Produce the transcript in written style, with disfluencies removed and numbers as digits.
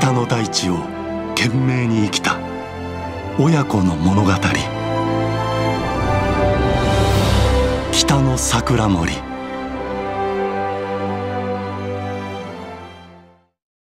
北の大地を懸命に生きた親子の物語。北の桜森。